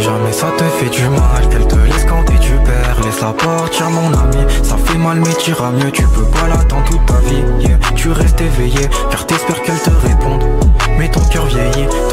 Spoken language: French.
jamais ça te fait du mal, qu'elle te laisse quand t'es du père. Laisse-la partir mon ami, ça fait mal mais t'iras mieux. Tu peux pas l'attendre toute ta vie, yeah. Tu restes éveillé car t'espères qu'elle te réponde, mais ton cœur vieillit.